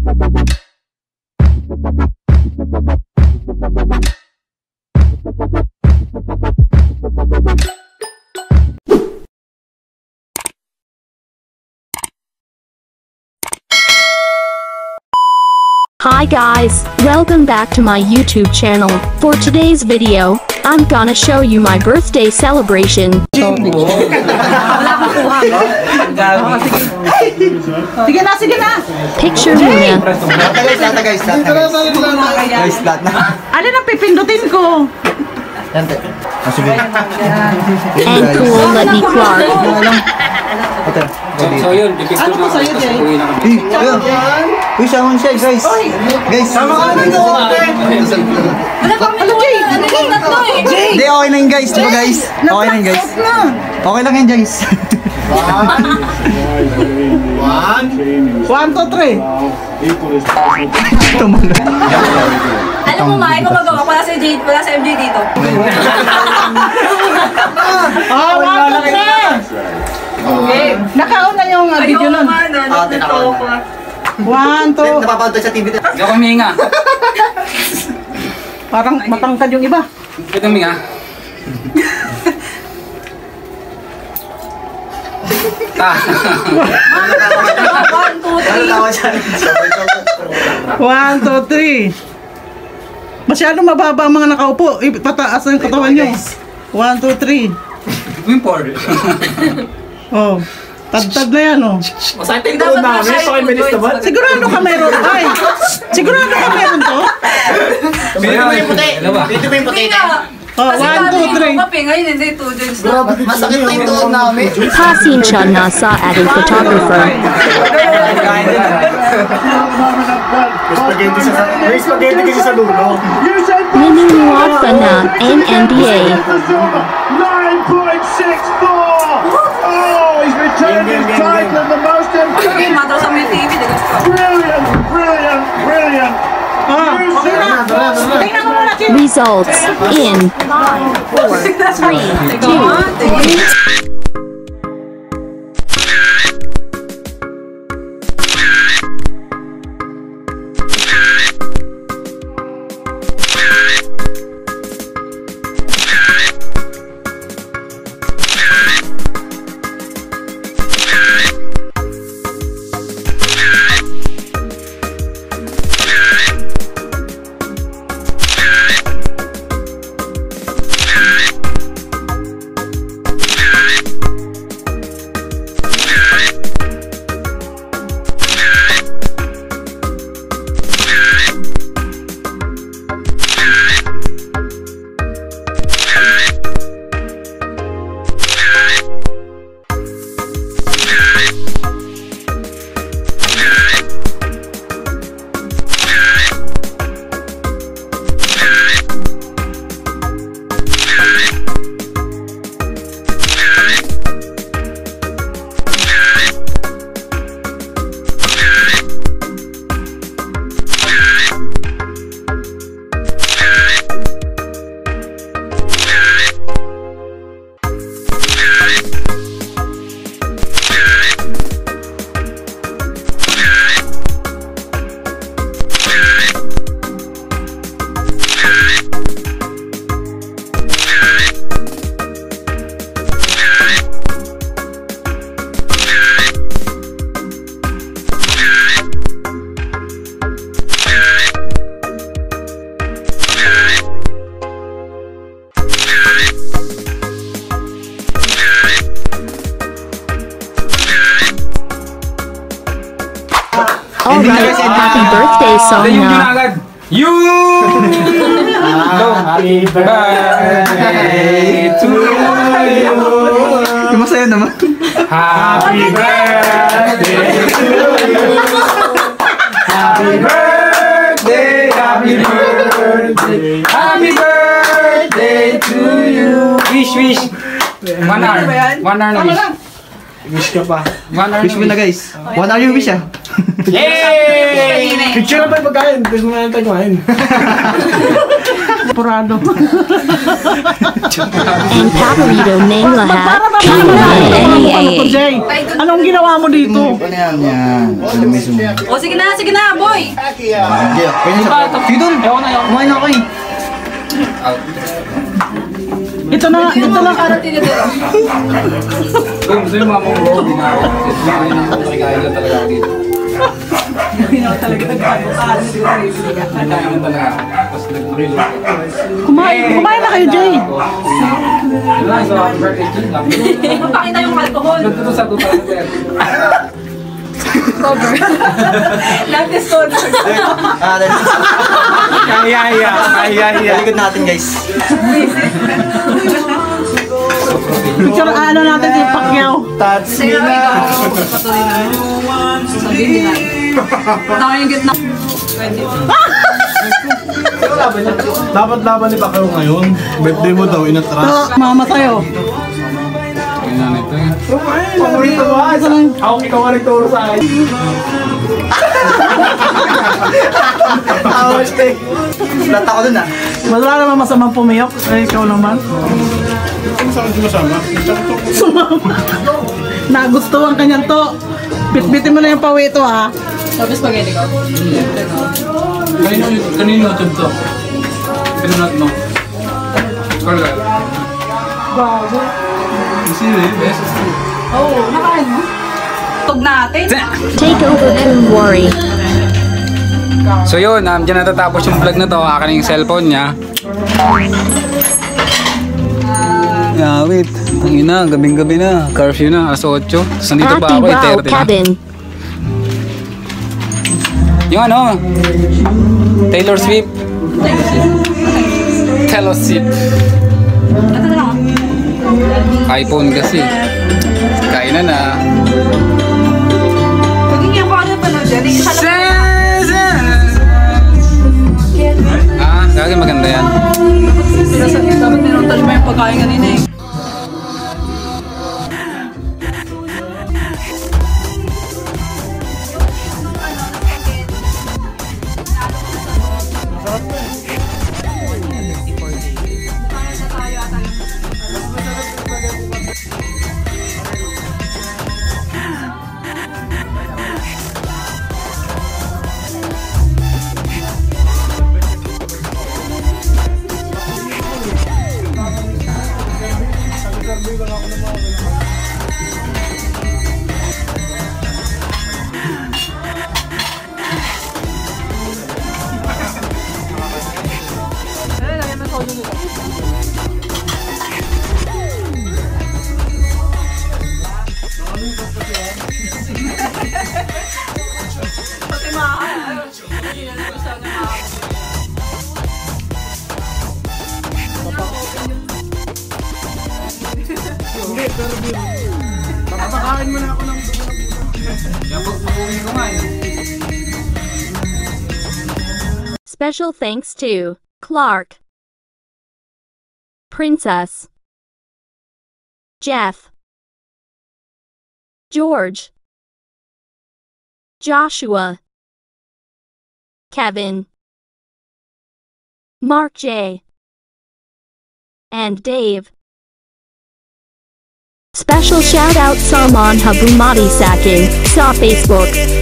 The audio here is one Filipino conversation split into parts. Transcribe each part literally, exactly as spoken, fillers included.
Hi guys, welcome back to my YouTube channel. For today's video, I'm gonna show you my birthday celebration. Sige na, sige na! Picture muna. Guys, lahat na guys, lahat na guys. Guys, lahat na. Alin ang pipindutin ko? Yan, te. Oh, sige. And cool, let me Clark. Ito. So yun, pipicture Ano na ba sa'yo, Jay? Uy, ayun. Uy, sama siya, guys. Guys, sama ka na dito. Ano, Jay? Ano yung tatlo eh? Jay! Hindi, okay na yun, guys. Diba, guys? Okay na yun, guys. Okay lang yun, guys. One. One, two, three. Tumalo. Alam mo, Mike, kung magawa, wala si Jade, wala si M J dito. Ah, one, two, three. Okay. Nakauna yung uh, video nun. Ah, tinakaw na. One, two. Napapanood sa T V. Hindi ako huminga. Parang matangkad yung iba. Ito huminga. Ah. One, two, three. One, two, three. Masyado mababa ang mga nakaupo. Ipataas ang katawan nyo. One, two, three. Yung four. Oh. Tad-tad na yan, oh. Masakit yung doon namin. So, kayo bilis naman. Sigurado ka meron, ay. Sigurado ka meron to. Dito mo yung puti. Dito ba yung puti? Oh, one, two, three. Kape, ngayon hindi, two joints na. Masakit na yung doon namin. Pasensya na sa ating photographer. May spaghetti kasi sa dulo. Niniwala ka na N N D A. nine point six four! Oh, he's returned his title, the most Okay, important. mataw sa may T V. Brilliant, brilliant, brilliant. Ah, okay na. Tingnan mo muna, Kim. Results in four, three, two, one. Alright, happy birthday song Yung na. ginagad. You! Happy birthday to you. Yung masaya naman. Happy birthday to you. Happy birthday, happy birthday, happy birthday to you. Wish, wish. One hour. One hour na wish. Wish ka pa. One hour Wish mo na, guys. One hour yung wish, ah. Yay! Picture na ba yung pagkain? Gusto mo na tayo kumain. Purado. And Paparito Name Lahat. Ano to, Jay? Anong ginawa mo dito? Ano yan yan? Alam mo yung O sige na, sige na, boy! Pwede sa... Fidon! Kumain ako eh. Ito na, ito na. Parang tinidor. Kung gusto yung mga mong bro, binawa. Kaya nang kumakain lang talaga ako dito. Kaya talaga nagkakaano dito. Kaya naman talaga. Tapos nag-grill. Kumain, kumain na kayo, Jay. Wala, so happy birthday, Jay. Mapakita yung alcohol. Nagtuto sa tuta ng pera. Cover. Not this cover. Ah, dahil Kaya, kaya, kaya, kaya. likod natin guys. Picture ano natin si Pacquiao. Touch me Sige, na. ikaw. Patuloy na. Sabihin na. Tama yung gitna. Pwede. Dapat laban ni Pacquiao ngayon. Birthday mo daw, inatras. Ito, mama tayo. Kaya na ito eh. Paborito mo ah. Ako, ikaw ka nagturo sa akin. Awas, te. Flat ako dun ah. Wala naman masamang pumiyok. Eh, ikaw naman. Ano sa akin sumasama? Sumama. Nagustuhan ka niyan to. Bitbitin mo na yung pawi ito ha. Sabi spaghetti ko. Kanino kanino YouTube to? Pinunod mo? Carla. Bago. Serious? Oo, nakain mo. Tug natin. Take over Kunwari. So yun, um, dyan natatapos yung vlog na to. Akin yung cellphone niya. Yeah, wait. Ang ina, gabing-gabi na. Curfew na, alas otso. Tapos nandito pa Happy ako, eh, Wow thirty na. Kevin. Yung ano, Taylor Swift. Taylor Swift. Ito na lang. iPhone kasi. Kain na na. Pag hindi ako ano pa no, Jerry. Isa lang. Ah, gagawin maganda yan. Dapat ninuntal mo yung pagkain kanina eh. Papakain mo na ako ng... Yan, pag-uwi ko nga yun. Special thanks to Clark, Princess, Jeff, George, Joshua, Kevin, Mark J, and Dave. Special shout out Salman Habumati Saking sa Facebook.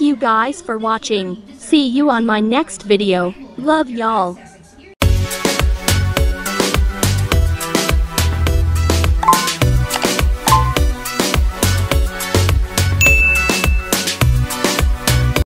you guys for watching. See you on my next video. Love y'all.